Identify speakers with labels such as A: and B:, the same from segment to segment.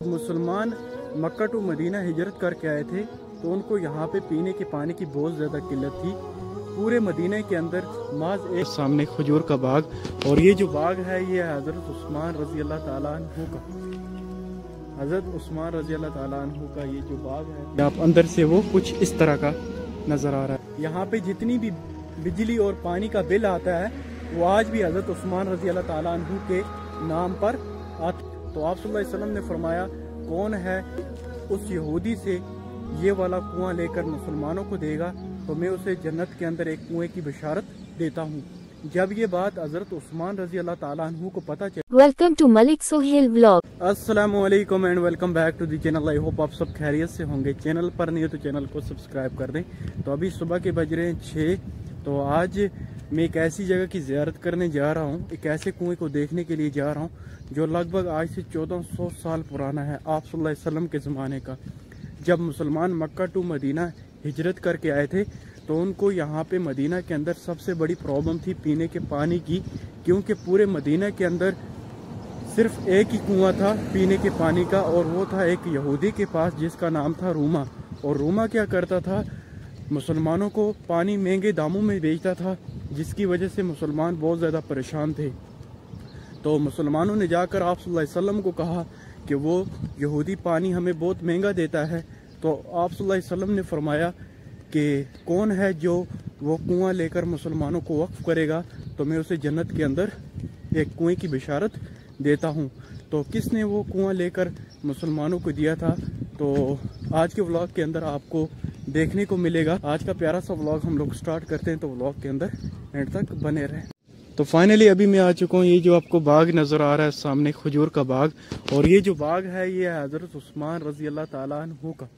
A: मुसलमान मक्का to Medina हिजरत करके आए थे तो उनको यहाँ पे पीने के पानी की बहुत ज़्यादा किल्लत थी। पूरे मदीने के अंदर माज एक सामने खजूर का बाग, और ये जो बाग है ये हज़रत उस्मान रज़ी अल्लाह ताला अन्हु का, हज़रत उस्मान रज़ी अल्लाह ताला अन्हु का ये जो बाग है, आप अंदर से वो कुछ इस तरह का नज़र आ रहा है। यहाँ पे जितनी भी बिजली और पानी का बिल आता है वो आज भी हज़रत उस्मान रज़ी अल्लाह ताला अन्हु के नाम पर आता। तो आप सल्लल्लाहु अलैहि वसल्लम ने फरमाया, कौन है उस यहूदी से ये वाला कुआं लेकर मुसलमानों को देगा तो मैं उसे जन्नत के अंदर एक कुएं की बशारत देता हूँ। जब ये बात हज़रत उस्मान रज़ी अल्लाह ताला अन्हु को पता चला।
B: Welcome to Malik Sohail vlog.
A: अस्सलामु अलैकुम and welcome back to the channel. I hope आप सब खैरियत से होंगे। चैनल पर नहीं हो तो चैनल को सब्सक्राइब कर दें। तो अभी सुबह के बज रहे हैं 6। तो आज मैं एक ऐसी जगह की ज़ियारत करने जा रहा हूँ, एक ऐसे कुएं को देखने के लिए जा रहा हूँ जो लगभग आज से 1400 साल पुराना है, आप सल्लल्लाहु अलैहि वसल्लम के ज़माने का। जब मुसलमान मक्का टू मदीना हिजरत करके आए थे तो उनको यहाँ पे मदीना के अंदर सबसे बड़ी प्रॉब्लम थी पीने के पानी की, क्योंकि पूरे मदीना के अंदर सिर्फ एक ही कुआं था पीने के पानी का, और वो था एक यहूदी के पास जिसका नाम था रूमा। और रूमा क्या करता था, मुसलमानों को पानी महंगे दामों में बेचता था, जिसकी वजह से मुसलमान बहुत ज़्यादा परेशान थे। तो मुसलमानों ने जाकर आप सल्लल्लाहु अलैहि वसल्लम को कहा कि वो यहूदी पानी हमें बहुत महंगा देता है। तो आप सल्लल्लाहु अलैहि वसल्लम ने फरमाया कि कौन है जो वो कुआं लेकर मुसलमानों को वक्फ करेगा तो मैं उसे जन्नत के अंदर एक कुएं की बशारत देता हूं। तो किसने वो कुआं लेकर मुसलमानों को दिया था, तो आज के व्लॉग के अंदर आपको देखने को मिलेगा। आज का प्यारा सा व्लॉग हम लोग स्टार्ट करते हैं, तो व्लॉग के अंदर एंड तक बने रहें। तो फाइनली अभी मैं आ चुका हूँ। ये जो आपको बाग नज़र आ रहा है सामने, खजूर का बाग, और ये जो बाग है ये हज़रत उस्मान रज़ी अल्लाह ताला अन्हु का,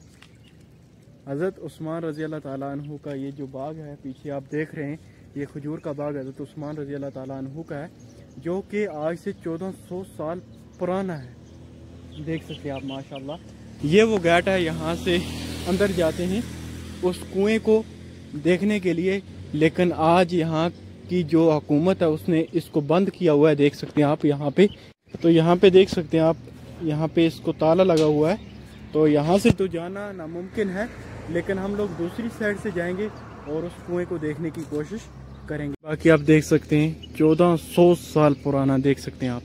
A: हज़रत उस्मान रज़ी अल्लाह ताला अन्हु का ये जो बाग है पीछे आप देख रहे हैं, ये खजूर का बाग हज़रत उस्मान रज़ी अल्लाह ताला अन्हु का है, जो कि आज से 1400 साल पुराना है। देख सकते हैं आप माशाल्लाह। ये वो गेट है, यहाँ से अंदर जाते हैं उस कुएं को देखने के लिए, लेकिन आज यहाँ की जो हुकूमत है उसने इसको बंद किया हुआ है। देख सकते हैं आप यहाँ पे, तो यहाँ पे देख सकते हैं आप, यहाँ पे इसको ताला लगा हुआ है, तो यहाँ से तो जाना नामुमकिन है, लेकिन हम लोग दूसरी साइड से जाएंगे और उस कुएं को देखने की कोशिश करेंगे। बाकी आप देख सकते हैं 1400 साल पुराना, देख सकते हैं आप,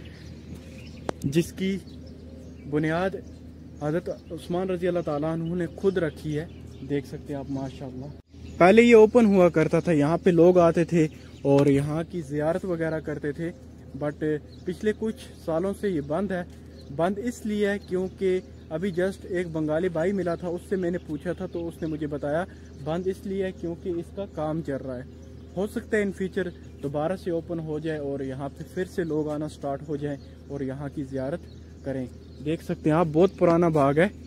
A: जिसकी बुनियाद हज़रत उस्मान रज़ी अल्लाह ताला अन्हु ने खुद रखी है। देख सकते हैं आप माशाल्लाह। पहले ये ओपन हुआ करता था, यहाँ पे लोग आते थे और यहाँ की ज़ियारत वगैरह करते थे, बट पिछले कुछ सालों से ये बंद है। बंद इसलिए है क्योंकि अभी जस्ट एक बंगाली भाई मिला था, उससे मैंने पूछा था तो उसने मुझे बताया बंद इसलिए है क्योंकि इसका काम चल रहा है। हो सकता है इन फ्यूचर दोबारा से ओपन हो जाए और यहाँ पे फिर से लोग आना स्टार्ट हो जाए और यहाँ की ज़ियारत करें। देख सकते हैं आप, बहुत पुराना बाग है।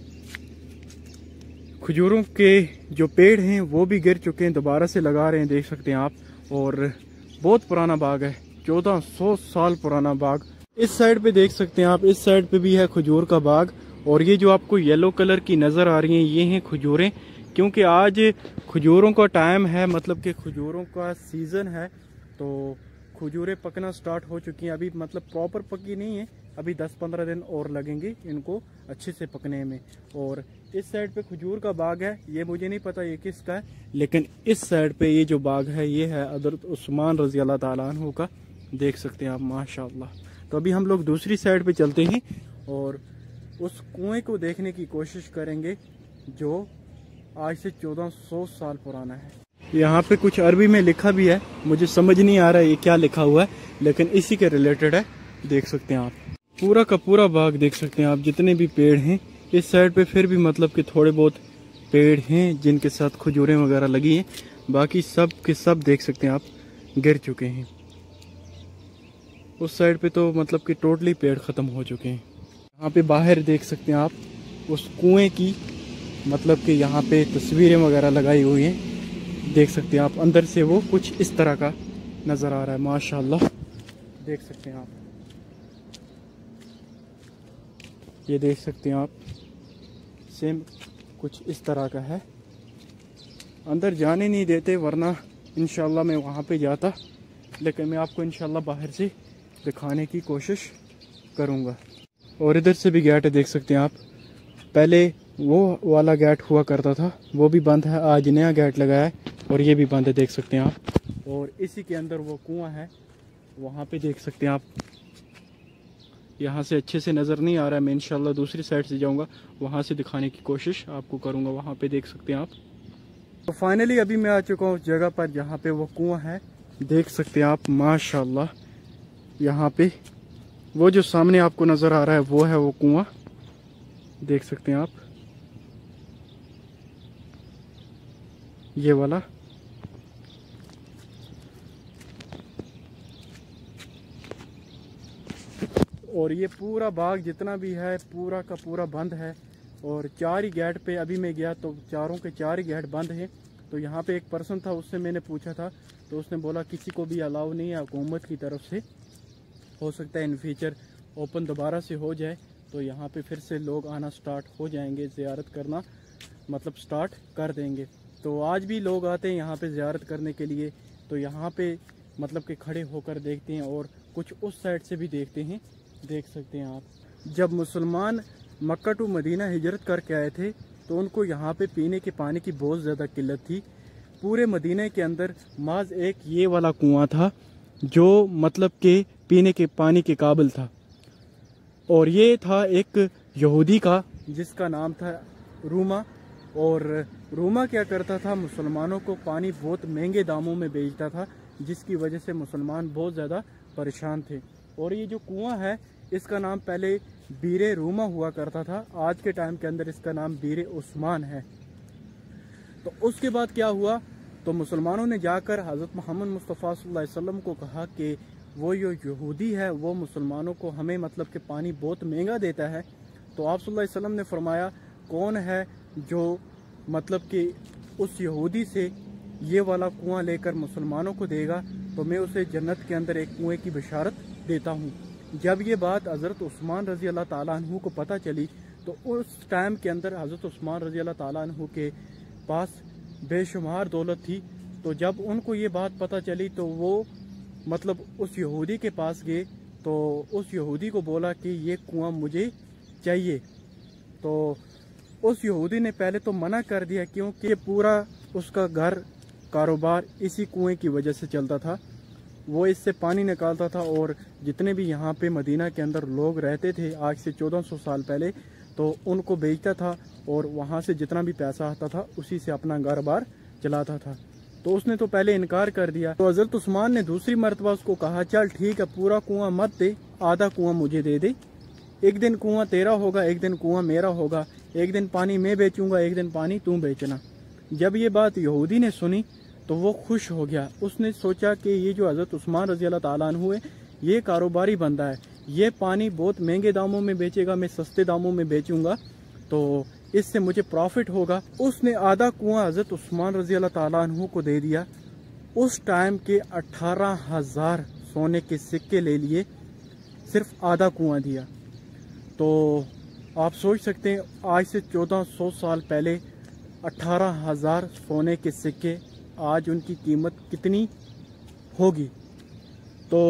A: खजूरों के जो पेड़ हैं वो भी गिर चुके हैं, दोबारा से लगा रहे हैं, देख सकते हैं आप, और बहुत पुराना बाग है, 1400 साल पुराना बाग। इस साइड पे देख सकते हैं आप, इस साइड पे भी है खजूर का बाग, और ये जो आपको येलो कलर की नज़र आ रही हैं ये हैं खजूरें, क्योंकि आज खजूरों का टाइम है, मतलब कि खजूरों का सीज़न है, तो खजूरें पकना स्टार्ट हो चुकी हैं। अभी मतलब प्रॉपर पकी नहीं है, अभी 10-15 दिन और लगेंगे इनको अच्छे से पकने में। और इस साइड पे खजूर का बाग है, ये मुझे नहीं पता ये किसका है, लेकिन इस साइड पे ये जो बाग है ये है हज़रत उस्मान रज़ी अल्लाह ताला अन्हु का। देख सकते हैं आप माशाल्लाह। तो अभी हम लोग दूसरी साइड पे चलते हैं और उस कुएं को देखने की कोशिश करेंगे जो आज से 1400 साल पुराना है। यहाँ पे कुछ अरबी में लिखा भी है, मुझे समझ नहीं आ रहा है ये क्या लिखा हुआ है, लेकिन इसी के रिलेटेड है। देख सकते हैं आप, पूरा का पूरा बाग देख सकते हैं आप, जितने भी पेड़ हैं इस साइड पे, फिर भी मतलब कि थोड़े बहुत पेड़ हैं जिनके साथ खजूरें वगैरह लगी हैं, बाकी सब के सब देख सकते हैं आप गिर चुके हैं। उस साइड पे तो मतलब कि टोटली पेड़ ख़त्म हो चुके हैं। यहाँ पे बाहर देख सकते हैं आप उस कुएं की, मतलब कि यहाँ पे तस्वीरें वगैरह लगाई हुई हैं। देख सकते हैं आप, अंदर से वो कुछ इस तरह का नज़र आ रहा है माशाल्लाह। देख सकते हैं आप, ये देख सकते हैं आप, सेम कुछ इस तरह का है। अंदर जाने नहीं देते, वरना इंशाल्लाह मैं वहाँ पे जाता, लेकिन मैं आपको इंशाल्लाह बाहर से दिखाने की कोशिश करूँगा। और इधर से भी गेट है, देख सकते हैं आप। पहले वो वाला गेट हुआ करता था, वो भी बंद है, आज नया गेट लगाया है और ये भी बंद है, देख सकते हैं आप। और इसी के अंदर वो कुआं है, वहाँ पे देख सकते हैं आप। यहाँ से अच्छे से नज़र नहीं आ रहा है, मैं इंशाल्लाह दूसरी साइड से जाऊँगा, वहाँ से दिखाने की कोशिश आपको करूँगा। वहाँ पे देख सकते हैं आप। तो फाइनली अभी मैं आ चुका हूँ उस जगह पर जहाँ पे वो कुआं है, देख सकते हैं आप। माशाल्लाह यहाँ पे वो जो सामने आपको नज़र आ रहा है वो है वो कुआं, देख सकते हैं आप, ये वाला। और ये पूरा बाग जितना भी है पूरा का पूरा बंद है और 4 ही गेट पे अभी मैं गया तो चारों के 4 ही गेट बंद हैं। तो यहाँ पे एक पर्सन था, उससे मैंने पूछा था तो उसने बोला किसी को भी अलाउ नहीं है हुकूमत की तरफ से, हो सकता है इन फ्यूचर ओपन दोबारा से हो जाए तो यहाँ पे फिर से लोग आना स्टार्ट हो जाएंगे, ज़ियारत करना मतलब स्टार्ट कर देंगे। तो आज भी लोग आते हैं यहाँ पे ज़ियारत करने के लिए, तो यहाँ पे मतलब कि खड़े होकर देखते हैं और कुछ उस साइड से भी देखते हैं, देख सकते हैं आप। जब मुसलमान मक्का टू मदीना हिजरत करके आए थे तो उनको यहाँ पे पीने के पानी की बहुत ज़्यादा किल्लत थी। पूरे मदीने के अंदर माज एक ये वाला कुआं था जो मतलब के पीने के पानी के काबिल था, और ये था एक यहूदी का जिसका नाम था रूमा। और रूमा क्या करता था, मुसलमानों को पानी बहुत महंगे दामों में बेचता था, जिसकी वजह से मुसलमान बहुत ज़्यादा परेशान थे। और ये जो कुआं है इसका नाम पहले बीरे रूमा हुआ करता था, आज के टाइम के अंदर इसका नाम बीरे उस्मान है। तो उसके बाद क्या हुआ, तो मुसलमानों ने जाकर हज़रत मोहम्मद मुस्तफ़ा सल्लल्लाहु अलैहि वसल्लम को कहा कि वो जो यहूदी है वो मुसलमानों को हमें मतलब कि पानी बहुत महंगा देता है। तो आप सल्लल्लाहु अलैहि वसल्लम ने फरमाया कौन है जो मतलब कि उस यहूदी से ये वाला कुआं लेकर मुसलमानों को देगा तो मैं उसे जन्नत के अंदर एक कुएं की बशारत देता हूँ। जब ये बात हज़रत उस्मान रज़ी अल्लाह ताला अन्हु को पता चली तो उस टाइम के अंदर हज़रत उस्मान रज़ी अल्लाह ताला अन्हु के पास बेशुमार दौलत थी। तो जब उनको ये बात पता चली तो वो मतलब उस यहूदी के पास गए, तो उस यहूदी को बोला कि ये कुआं मुझे चाहिए। तो उस यहूदी ने पहले तो मना कर दिया क्योंकि पूरा उसका घर कारोबार इसी कुएं की वजह से चलता था, वो इससे पानी निकालता था। और जितने भी यहाँ पे मदीना के अंदर लोग रहते थे आज से 1400 साल पहले, तो उनको बेचता था और वहाँ से जितना भी पैसा आता था उसी से अपना घर बार चलाता था। तो उसने तो पहले इनकार कर दिया। तो हज़रत उस्मान ने दूसरी मरतबा उसको कहा चल ठीक है पूरा कुआं मत दे, आधा कुआं मुझे दे दे, एक दिन कुआं तेरा होगा एक दिन कुआं मेरा होगा, एक दिन पानी मैं बेचूंगा एक दिन पानी तू बेचना। जब ये बात यहूदी ने सुनी तो वो खुश हो गया, उसने सोचा कि ये जो हज़रत उस्मान रज़ी अल्लाह ताला अन्हु है ये कारोबारी बंदा है, ये पानी बहुत महंगे दामों में बेचेगा, मैं सस्ते दामों में बेचूंगा तो इससे मुझे प्रॉफिट होगा। उसने आधा कुआं हज़रत उस्मान रज़ी अल्लाह ताला अन्हु को दे दिया। उस टाइम के 18,000 सोने के सिक्के ले लिए, सिर्फ आधा कुआं दिया। तो आप सोच सकते हैं आज से 1400 साल पहले 18,000 सोने के सिक्के, आज उनकी कीमत कितनी होगी। तो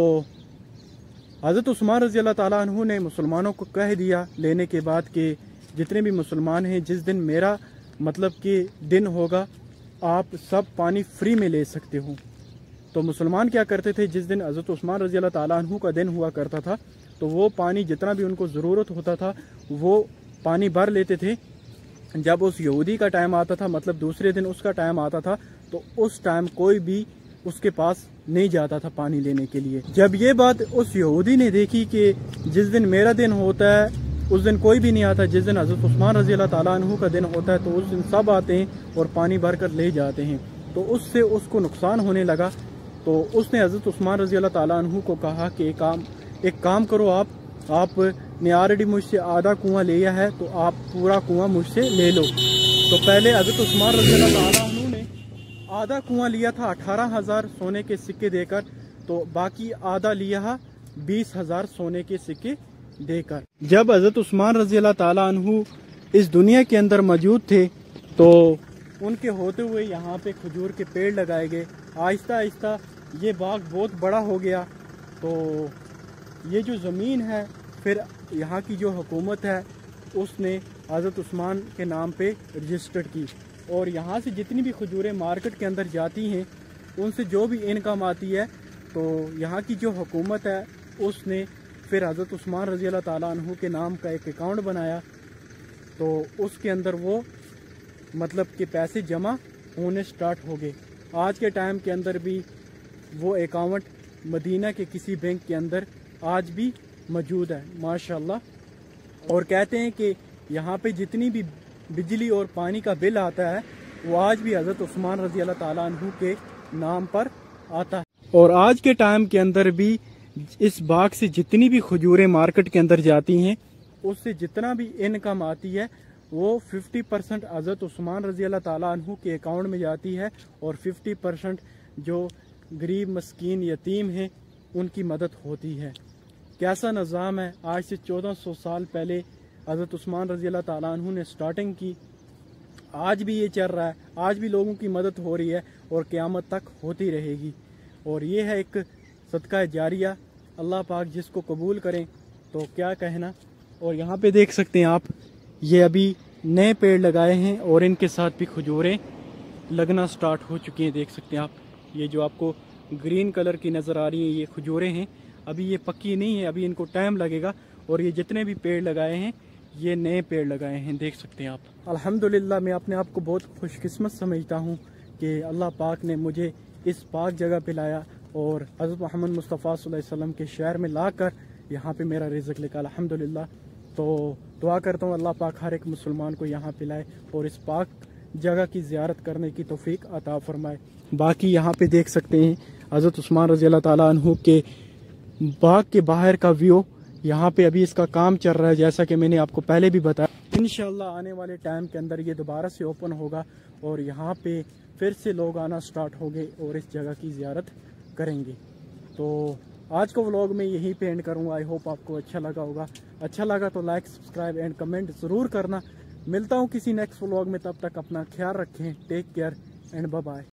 A: हज़रत उस्मान रज़ी अल्लाह ताला अन्हु ने मुसलमानों को कह दिया लेने के बाद कि जितने भी मुसलमान हैं जिस दिन मेरा मतलब कि दिन होगा आप सब पानी फ्री में ले सकते हो। तो मुसलमान क्या करते थे, जिस दिन हज़रत उस्मान रज़ी अल्लाह ताला अन्हु का दिन हुआ करता था तो वो पानी जितना भी उनको ज़रूरत होता था वो पानी भर लेते थे। जब उस यहूदी का टाइम आता था मतलब दूसरे दिन उसका टाइम आता था तो उस टाइम कोई भी उसके पास नहीं जाता था पानी लेने के लिए। जब ये बात उस यहूदी ने देखी कि जिस दिन मेरा दिन होता है उस दिन कोई भी नहीं आता, जिस दिन हज़रत उस्मान रज़ी अल्लाह ताला अन्हु का दिन होता है तो उस दिन सब आते हैं और पानी भर कर ले जाते हैं, तो उससे उसको नुकसान होने लगा। तो उसने हज़रत उस्मान रज़ी अल्लाह ताला अन्हु को कहा कि एक काम करो, आपने ऑलरेडी मुझसे आधा कुआं लिया है तो आप पूरा कुआं मुझसे ले लो। तो पहले हज़रत उस्मान रज़ी अल्लाह ताला अन्हु ने आधा कुआं लिया था 18,000 सोने के सिक्के देकर, तो बाकी आधा लिया 20,000 सोने के सिक्के देकर। जब हज़रत उस्मान रज़ी अल्लाह ताला अन्हु इस दुनिया के अंदर मौजूद थे तो उनके होते हुए यहाँ पे खजूर के पेड़ लगाए गए। आहिस्ता आहिस्ता ये बाग बहुत बड़ा हो गया। तो ये जो ज़मीन है फिर यहाँ की जो हुकूमत है उसने हज़रत उस्मान के नाम पे रजिस्टर्ड की। और यहाँ से जितनी भी खजूरें मार्केट के अंदर जाती हैं उनसे जो भी इनकम आती है तो यहाँ की जो हुकूमत है उसने फिर हज़रत उस्मान रज़ी अल्लाह ताला अन्हु के नाम का एक अकाउंट बनाया, तो उसके अंदर वो मतलब कि पैसे जमा होने स्टार्ट हो गए। आज के टाइम के अंदर भी वो अकाउंट मदीना के किसी बैंक के अंदर आज भी मौजूद है माशाल्लाह। और कहते हैं कि यहाँ पे जितनी भी बिजली और पानी का बिल आता है वो आज भी हज़रत उस्मान रज़ी अल्लाह ताला अन्हु के नाम पर आता है। और आज के टाइम के अंदर भी इस बाग से जितनी भी खजूरें मार्केट के अंदर जाती हैं उससे जितना भी इनकम आती है वो 50% हज़रत उस्मान रज़ी अल्लाह ताला अन्हु के अकाउंट में जाती है और 50% जो गरीब मस्कीन यतीम हैं उनकी मदद होती है। कैसा निज़ाम है, आज से 1400 साल पहले हज़रत उस्मान रज़ी अल्लाह ताला अन्हु ने स्टार्टिंग की, आज भी ये चल रहा है, आज भी लोगों की मदद हो रही है और क़यामत तक होती रहेगी। और ये है एक सदका जारिया, अल्लाह पाक जिसको कबूल करें तो क्या कहना। और यहाँ पे देख सकते हैं आप, ये अभी नए पेड़ लगाए हैं और इनके साथ भी खजूरें लगना स्टार्ट हो चुकी हैं। देख सकते हैं आप, ये जो आपको ग्रीन कलर की नज़र आ रही हैं ये खजूरें हैं, अभी ये पक्की नहीं है, अभी इनको टाइम लगेगा। और ये जितने भी पेड़ लगाए हैं ये नए पेड़ लगाए हैं, देख सकते हैं आप। अल्हम्दुलिल्लाह मैं अपने आप को बहुत खुशकिस्मत समझता हूँ कि अल्लाह पाक ने मुझे इस पाक जगह पे लाया और हज़रत मोहम्मद मुस्तफ़ा सल्लल्लाहु अलैहि वसल्लम के शहर में लाकर यहाँ पे मेरा रिज़्क़ लिखा अल्हम्दुलिल्लाह। तो दुआ करता हूँ अल्लाह पाक हर एक मुसलमान को यहाँ पे लाए और इस पाक जगह की ज़ियारत करने की तौफीक अता फरमाए। बाकी यहाँ पे देख सकते हैं हज़रत उस्मान रज़ी अल्लाह ताला अन्हु के बाग के बाहर का व्यू। यहाँ पे अभी इसका काम चल रहा है, जैसा कि मैंने आपको पहले भी बताया। इंशाल्लाह आने वाले टाइम के अंदर ये दोबारा से ओपन होगा और यहाँ पे फिर से लोग आना स्टार्ट हो गए और इस जगह की ज़ियारत करेंगे। तो आज का व्लॉग मैं यहीं पे एंड करूँगा। आई होप आपको अच्छा लगा होगा। अच्छा लगा तो लाइक, सब्सक्राइब एंड कमेंट ज़रूर करना। मिलता हूँ किसी नेक्स्ट व्लॉग में, तब तक अपना ख्याल रखें। Take care and bye bye.